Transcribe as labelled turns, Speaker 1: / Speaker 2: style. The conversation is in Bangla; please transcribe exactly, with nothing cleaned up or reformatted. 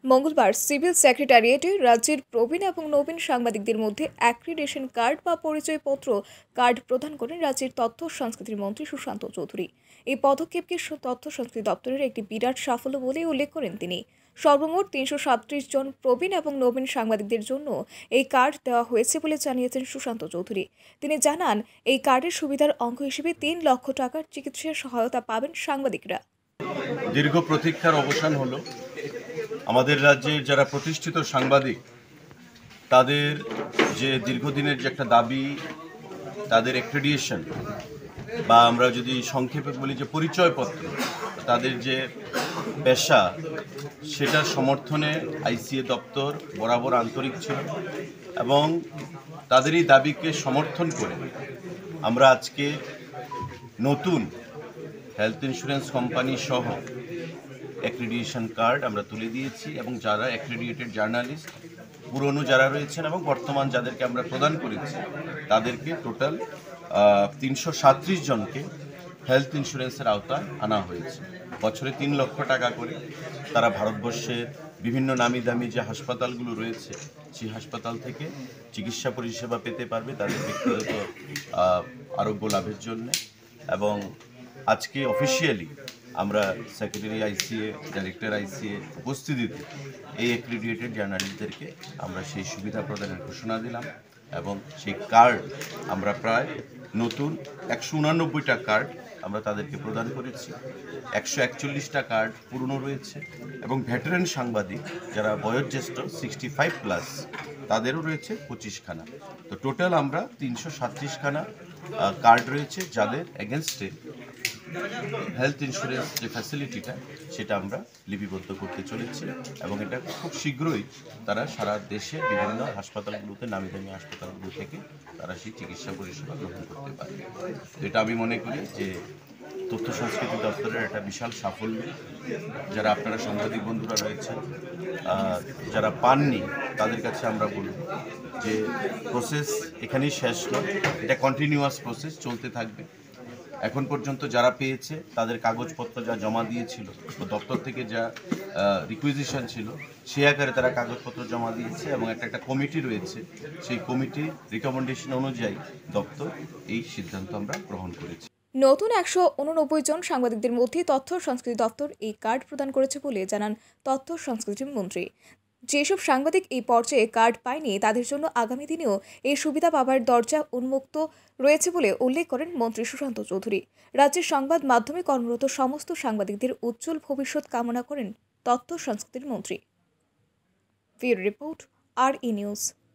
Speaker 1: মঙ্গলবার সিভিল সেক্রেটারিয়েটে রাজ্যের প্রবীণ এবং নবীন সাংবাদিকদের মধ্যে অ্যাক্রিডিটেশন কার্ড বা পরিচয়পত্র কার্ড প্রদান করেন রাজ্যের তথ্য ও সংস্কৃতি মন্ত্রী সুশান্ত চৌধুরী। এই পদক্ষেপকে তথ্য সংস্কৃতি দপ্তরের একটি বিরাট সাফল্য বলে উল্লেখ করেন তিনি। সর্বমোট তিনশো সাতত্রিশ জন প্রবীণ এবং নবীন সাংবাদিকদের জন্য এই কার্ড দেওয়া হয়েছে বলে জানিয়েছেন সুশান্ত চৌধুরী। তিনি জানান, এই কার্ডের সুবিধার অঙ্গ হিসেবে তিন লক্ষ টাকার চিকিৎসা সহায়তা পাবেন সাংবাদিকরা।
Speaker 2: দীর্ঘ প্রতীক্ষার অবসান হলো। আমাদের রাজ্যের যারা প্রতিষ্ঠিত সাংবাদিক, তাদের যে দীর্ঘদিনের যে একটা দাবি, তাদের অ্যাক্রেডিটেশন বা আমরা যদি সংক্ষেপে বলি যে পরিচয়পত্র, তাদের যে পেশা, সেটার সমর্থনে আইসিএ দপ্তর বরাবর আন্তরিক ছিল এবং তাদের এই দাবিকে সমর্থন করে আমরা আজকে নতুন হেলথ ইন্স্যুরেন্স কোম্পানি সহ অ্যাক্রেডিটেশন কার্ড আমরা তুলে দিয়েছি এবং যারা অ্যাক্রেডিটেড জার্নালিস্ট, পুরনো যারা রয়েছেন এবং বর্তমান যাদেরকে আমরা প্রদান করেছি, তাদেরকে টোটাল তিনশো সাতত্রিশ জনকে হেলথ ইন্স্যুরেন্সের আওতায় আনা হয়েছে। বছরে তিন লক্ষ টাকা করে তারা ভারতবর্ষের বিভিন্ন নামি দামি যে হাসপাতালগুলো রয়েছে, সেই হাসপাতাল থেকে চিকিৎসা পরিষেবা পেতে পারবে তাদের ব্যক্তিগত আরোগ্য লাভের জন্য। এবং আজকে অফিসিয়ালি আমরা সেক্রেটারি আইসিএ, ডাইরেক্টর আইসিএ উপস্থিতিতে এই অ্যাক্রেডিটেড জার্নালিস্টদেরকে আমরা সেই সুবিধা প্রদানের ঘোষণা দিলাম এবং সেই কার্ড আমরা প্রায় নতুন একশো উনানব্বইটা কার্ড আমরা তাদেরকে প্রদান করেছি। একশো একচল্লিশটা কার্ড পুরনো রয়েছে এবং ভেটারেন সাংবাদিক যারা বয়োজ্যেষ্ঠ সিক্সটি ফাইভ প্লাস, তাদেরও রয়েছে পঁচিশখানা। তো টোটাল আমরা তিনশো সাতত্রিশখানা কার্ড রয়েছে যাদের এগেনস্টে হেলথ ইন্স্যুরেন্স যে ফ্যাসিলিটিটা, সেটা আমরা লিপিবদ্ধ করতে চলেছি এবং এটা খুব শীঘ্রই তারা সারা দেশে বিভিন্ন হাসপাতালগুলোতে, নামি দামি হাসপাতালগুলো থেকে তারা সেই চিকিৎসা পরিষেবা গ্রহণ করতে পারবে। তো এটা আমি মনে করি যে তথ্য সংস্কৃতি দপ্তরের একটা বিশাল সাফল্য। যারা আপনারা সাংবাদিক বন্ধুরা রয়েছেন, যারা পাননি, তাদের কাছে আমরা বলব যে প্রসেস এখানেই শেষ নয়, এটা কন্টিনিউয়াস প্রসেস চলতে থাকবে। এখন পর্যন্ত যারা পেয়েছে তাদের কাগজপত্র যা জমা দিয়েছিল বা দপ্তর থেকে যা রিকুইজিশন ছিল, সে আকারে তারা কাগজপত্র জমা দিয়েছে এবং একটা একটা কমিটি রয়েছে, সেই কমিটির রিকমেন্ডেশন অনুযায়ী দপ্তর এই সিদ্ধান্ত আমরা গ্রহণ করেছি।
Speaker 1: নতুন একশো উননব্বই জন সাংবাদিকদের মধ্যে তথ্য সংস্কৃতি দপ্তর এই কার্ড প্রদান করেছে বলে জানান তথ্য সংস্কৃতি মন্ত্রী। যেসব সাংবাদিক এই পর্যায়ে কার্ড পায়নি, তাদের জন্য আগামী দিনেও এই সুবিধা পাবার দরজা উন্মুক্ত রয়েছে বলে উল্লেখ করেন মন্ত্রী সুশান্ত চৌধুরী। রাজ্যের সংবাদ মাধ্যমে কর্মরত সমস্ত সাংবাদিকদের উজ্জ্বল ভবিষ্যৎ কামনা করেন তথ্য সংস্কৃতির মন্ত্রী। ব্যুরো রিপোর্ট, আর ই নিউজ।